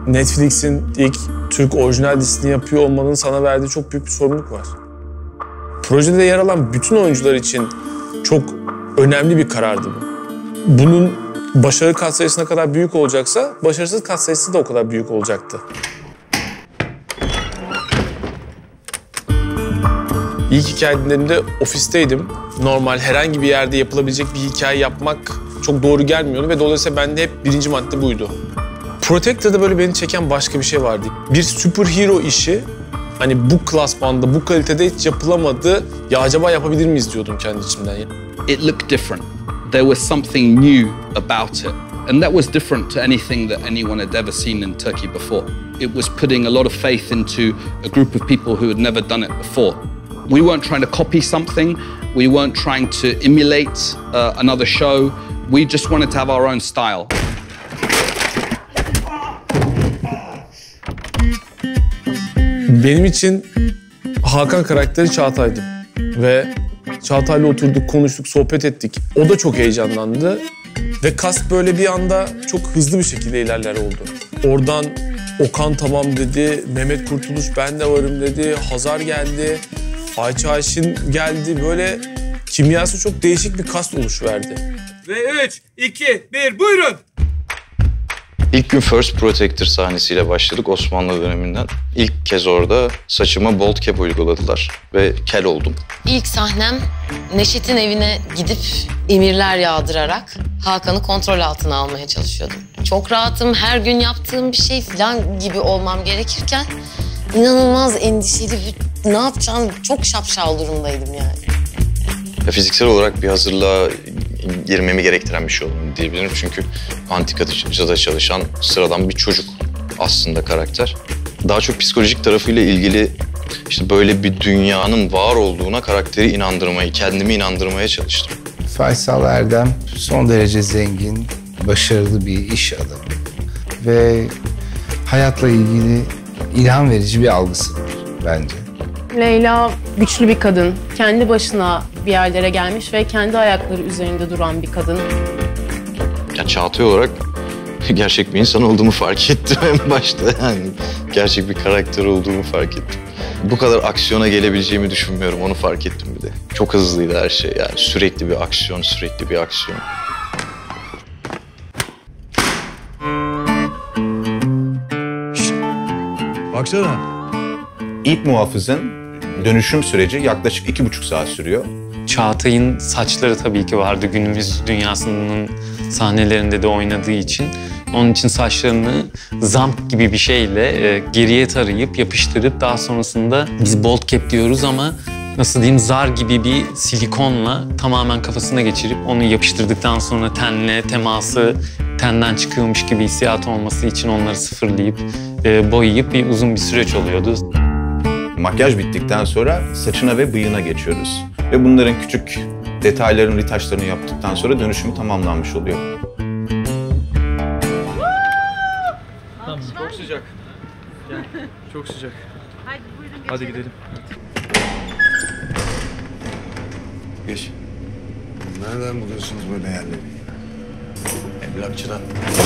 Netflix'in ilk Türk orijinal dizisini yapıyor olmanın sana verdiği çok büyük bir sorumluluk var. Projede yer alan bütün oyuncular için çok önemli bir karardı bu. Bunun başarı katsayısına kadar büyük olacaksa, başarısız katsayısı da o kadar büyük olacaktı. İlk hikayelerimde ofisteydim. Normal herhangi bir yerde yapılabilecek bir hikaye yapmak çok doğru gelmiyordu ve dolayısıyla bende hep birinci madde buydu. Protector'da böyle beni çeken başka bir şey vardı. Bir superhero işi hani bu klasmanda, bu kalitede hiç yapılamadı. Ya acaba yapabilir miyiz diyordum kendi içimden. It looked different. There was something new about it. And that was different to anything that anyone had ever seen in Turkey before. It was putting a lot of faith into a group of people who had never done it before. We weren't trying to copy something. We weren't trying to emulate another show. We just wanted to have our own style. Benim için Hakan karakteri Çağatay'dı. Ve Çağatay'la oturduk, konuştuk, sohbet ettik. O da çok heyecanlandı. Ve kast böyle bir anda çok hızlı bir şekilde ilerler oldu. Oradan Okan tamam dedi, Mehmet Kurtuluş ben de varım dedi, Hazar geldi, Ayça Ayşin geldi. Böyle kimyası çok değişik bir kast oluşuverdi. Ve 3, 2, 1 buyurun! İlk gün First Protector sahnesiyle başladık Osmanlı döneminden. İlk kez orada saçıma bold cap uyguladılar ve kel oldum. İlk sahnem Neşet'in evine gidip emirler yağdırarak Hakan'ı kontrol altına almaya çalışıyordum. Çok rahatım, her gün yaptığım bir şey falan gibi olmam gerekirken inanılmaz endişeli, ne yapacağım çok şapşal durumdaydım yani. Fiziksel olarak bir hazırlığa girmemi gerektiren bir şey olduğunu diyebilirim. Çünkü antikacıda çalışan sıradan bir çocuk aslında karakter. Daha çok psikolojik tarafıyla ilgili işte böyle bir dünyanın var olduğuna karakteri inandırmayı, kendimi inandırmaya çalıştım. Faysal Erdem son derece zengin, başarılı bir iş adamı ve hayatla ilgili ilham verici bir algısı var bence. Leyla güçlü bir kadın, kendi başına bir yerlere gelmiş ve kendi ayakları üzerinde duran bir kadın. Ya Çağatay olarak gerçek bir insan olduğumu fark ettim en başta. Yani gerçek bir karakter olduğumu fark ettim. Bu kadar aksiyona gelebileceğimi düşünmüyorum, onu fark ettim bir de. Çok hızlıydı her şey yani. Sürekli bir aksiyon, sürekli bir aksiyon. Baksana. İlk muhafızın dönüşüm süreci yaklaşık 2,5 saat sürüyor. Çağatay'ın saçları tabii ki vardı günümüz dünyasının sahnelerinde de oynadığı için. Onun için saçlarını zamp gibi bir şeyle geriye tarayıp yapıştırıp daha sonrasında biz bold cap diyoruz ama nasıl diyeyim zar gibi bir silikonla tamamen kafasına geçirip onu yapıştırdıktan sonra tenle teması tenden çıkıyormuş gibi hissiyat olması için onları sıfırlayıp boyayıp bir uzun bir süreç oluyordu. Makyaj bittikten sonra saçına ve bıyığına geçiyoruz. Ve bunların küçük detayların, ritaşlarını yaptıktan sonra dönüşümü tamamlanmış oluyor. Tamam, çok sıcak. Gel, çok sıcak. Hadi gidelim. Geç. Nereden buluyorsunuz böyle yerleri? Emlakçıdan.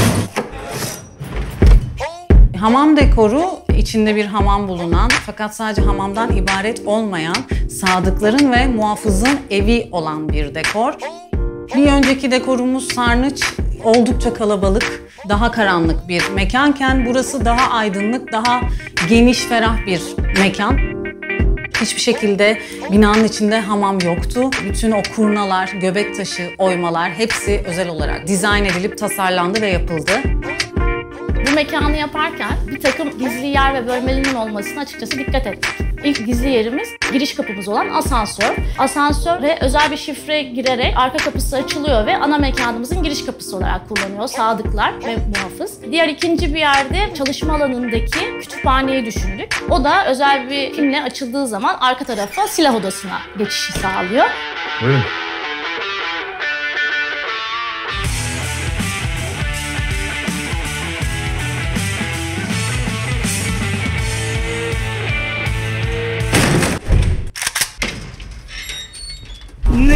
Hamam dekoru içinde bir hamam bulunan fakat sadece hamamdan ibaret olmayan sadıkların ve muhafızın evi olan bir dekor. Bir önceki dekorumuz sarnıç oldukça kalabalık, daha karanlık bir mekanken burası daha aydınlık, daha geniş, ferah bir mekan. Hiçbir şekilde binanın içinde hamam yoktu. Bütün o kurnalar, göbek taşı, oymalar hepsi özel olarak dizayn edilip tasarlandı ve yapıldı. Bu mekanı yaparken bir takım gizli yer ve bölmelerinin olmasına açıkçası dikkat ettik. İlk gizli yerimiz giriş kapımız olan asansör. Asansöre özel bir şifre girerek arka kapısı açılıyor ve ana mekanımızın giriş kapısı olarak kullanıyor sadıklar ve muhafız. Diğer ikinci bir yerde çalışma alanındaki kütüphaneyi düşündük. O da özel bir pimle açıldığı zaman arka tarafa silah odasına geçişi sağlıyor. Buyurun. Ne?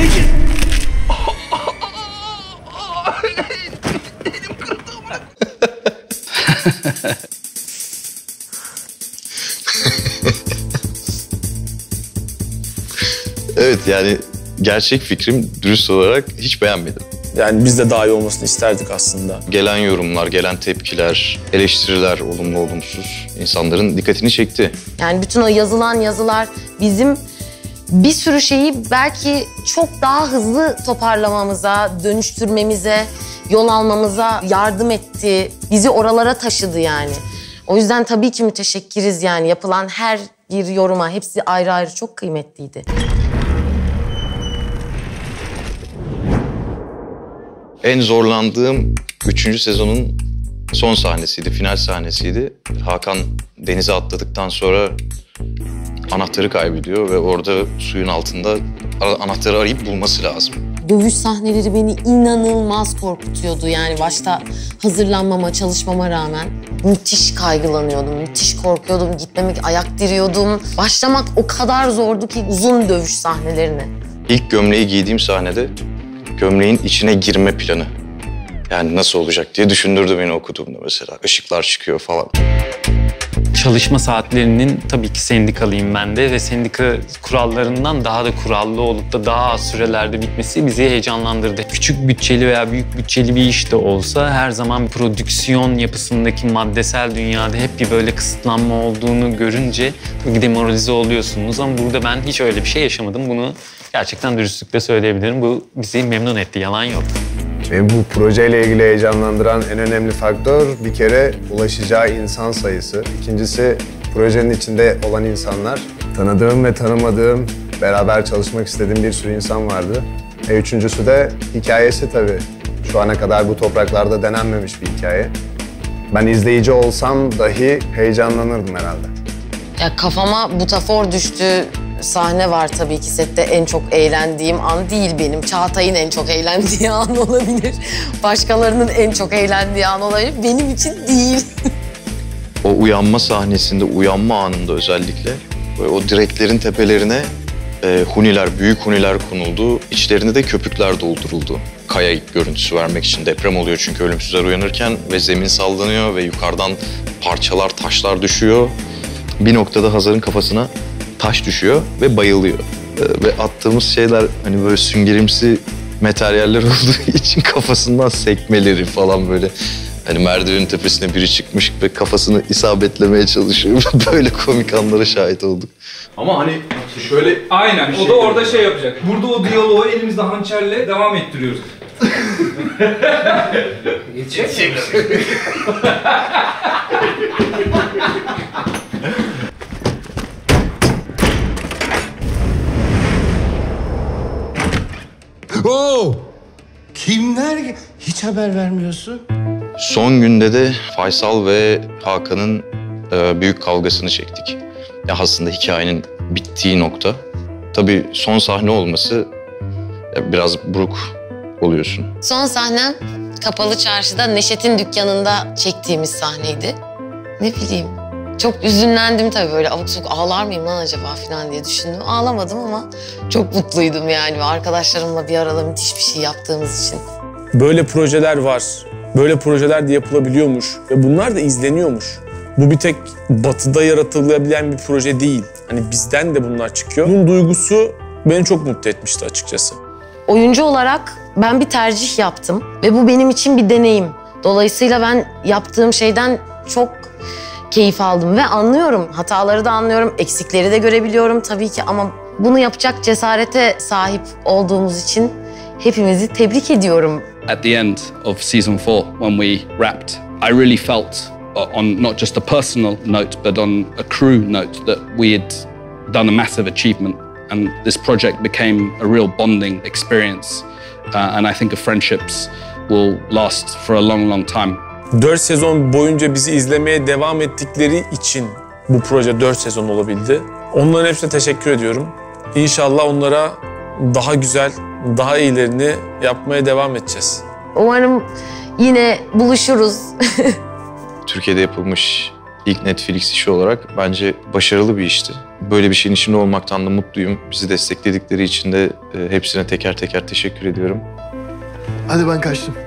Yani gerçek fikrim dürüst olarak hiç beğenmedim. Yani biz de daha iyi olmasını isterdik aslında. Gelen yorumlar, gelen tepkiler, eleştiriler olumlu olumsuz insanların dikkatini çekti. Yani bütün o yazılan yazılar bizim bir sürü şeyi belki çok daha hızlı toparlamamıza, dönüştürmemize, yol almamıza yardım etti. Bizi oralara taşıdı yani. O yüzden tabii ki müteşekkiriz yani. Yapılan her bir yoruma, hepsi ayrı ayrı çok kıymetliydi. En zorlandığım 3. sezonun son sahnesiydi, final sahnesiydi. Hakan denize atladıktan sonra anahtarı kaybediyor ve orada suyun altında anahtarı arayıp bulması lazım. Dövüş sahneleri beni inanılmaz korkutuyordu. Yani başta hazırlanmama, çalışmama rağmen müthiş kaygılanıyordum, müthiş korkuyordum, gitmemek, ayak diriyordum. Başlamak o kadar zordu ki uzun dövüş sahnelerine. İlk gömleği giydiğim sahnede gömleğin içine girme planı. Yani nasıl olacak diye düşündürdü beni okuduğumda mesela. Işıklar çıkıyor falan. Çalışma saatlerinin tabii ki sendikalıyım ben de ve sendika kurallarından daha da kurallı olup da daha az sürelerde bitmesi bizi heyecanlandırdı. Küçük bütçeli veya büyük bütçeli bir iş de olsa her zaman prodüksiyon yapısındaki maddesel dünyada hep bir böyle kısıtlanma olduğunu görünce tabii ki demoralize oluyorsunuz ama burada ben hiç öyle bir şey yaşamadım. Bunu gerçekten dürüstlükle söyleyebilirim. Bu bizi memnun etti, yalan yok. Beni bu projeyle ilgili heyecanlandıran en önemli faktör bir kere ulaşacağı insan sayısı. İkincisi projenin içinde olan insanlar. Tanıdığım ve tanımadığım, beraber çalışmak istediğim bir sürü insan vardı. Üçüncüsü de hikayesi tabii. Şu ana kadar bu topraklarda denenmemiş bir hikaye. Ben izleyici olsam dahi heyecanlanırdım herhalde. Ya kafama butafor düştü. Sahne var tabii ki sette en çok eğlendiğim an değil benim. Çağatay'ın en çok eğlendiği an olabilir. Başkalarının en çok eğlendiği an olabilir. Benim için değil. O uyanma sahnesinde, uyanma anında özellikle o direklerin tepelerine huniler, büyük huniler konuldu. İçlerine de köpükler dolduruldu. Kaya görüntüsü vermek için deprem oluyor çünkü ölümsüzler uyanırken ve zemin sallanıyor ve yukarıdan parçalar, taşlar düşüyor. Bir noktada Hazar'ın kafasına taş düşüyor ve bayılıyor. Ve attığımız şeyler hani böyle süngerimsi materyaller olduğu için kafasından sekmeleri falan böyle. Hani merdivenin tepesine biri çıkmış ve kafasını isabetlemeye çalışıyor. Böyle komik anlara şahit olduk. Ama hani şöyle... Aynen, o da orada şey yapacak. Burada o diyaloğu elimizde hançerle devam ettiriyoruz. Yetişecek misin? Oo! Kimler? Hiç haber vermiyorsun. Son günde de Faysal ve Hakan'ın büyük kavgasını çektik. Ya aslında hikayenin bittiği nokta. Tabii son sahne olması biraz buruk oluyorsun. Son sahnem Kapalı Çarşı'da Neşet'in dükkanında çektiğimiz sahneydi. Ne bileyim, çok üzünlendim tabii böyle abuk sabuk ağlar mıyım lan acaba falan diye düşündüm. Ağlamadım ama çok mutluydum yani arkadaşlarımla bir arada müthiş bir şey yaptığımız için. Böyle projeler var, böyle projeler de yapılabiliyormuş ve bunlar da izleniyormuş. Bu bir tek Batı'da yaratılabilen bir proje değil. Hani bizden de bunlar çıkıyor. Bunun duygusu beni çok mutlu etmişti açıkçası. Oyuncu olarak ben bir tercih yaptım ve bu benim için bir deneyim. Dolayısıyla ben yaptığım şeyden çok keyif aldım ve anlıyorum. Hataları da anlıyorum, eksikleri de görebiliyorum tabii ki ama bunu yapacak cesarete sahip olduğumuz için hepimizi tebrik ediyorum. At the end of season 4, when we wrapped, I really felt on not just a personal note, but on a crew note that we had done a massive achievement. And this project became a real bonding experience. And I think the friendships will last for a long, long time. 4 sezon boyunca bizi izlemeye devam ettikleri için bu proje 4 sezon olabildi. Onların hepsine teşekkür ediyorum. İnşallah onlara daha güzel, daha iyilerini yapmaya devam edeceğiz. Umarım yine buluşuruz. Türkiye'de yapılmış ilk Netflix işi olarak bence başarılı bir işti. Böyle bir şeyin içinde olmaktan da mutluyum. Bizi destekledikleri için de hepsine teker teker teşekkür ediyorum. Hadi ben kaçtım.